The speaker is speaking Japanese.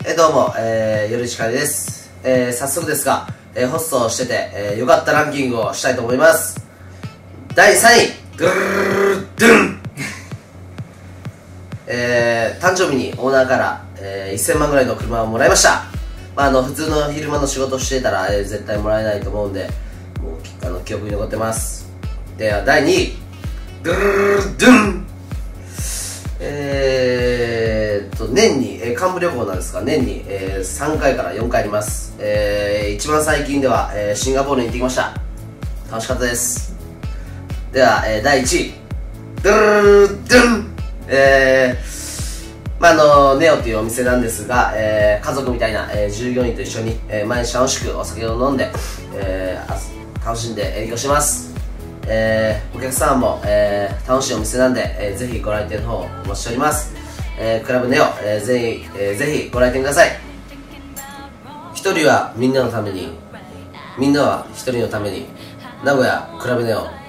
どうも、夜市かりです。早速ですが、ホストをしてて、良かったランキングをしたいと思います。第3位、ドゥルルルドゥン誕生日にオーナーから、1000万ぐらいの車をもらいました。普通の昼間の仕事をしていたら、絶対もらえないと思うんで、もう記憶に残ってます。では、第2位、ドゥルルルドゥン年に、幹部旅行なんですが、年に、3回から4回あります。一番最近では、シンガポールに行ってきました。楽しかったです。では、第1位、ドゥルルルドゥンネオというお店なんですが、家族みたいな、従業員と一緒に、毎日楽しくお酒を飲んで、楽しんで営業してます。お客さんも、楽しいお店なんで、ぜひご来店の方お待ちしております。クラブネオ、ぜひご来店ください。一人はみんなのために、みんなは一人のために、名古屋クラブネオ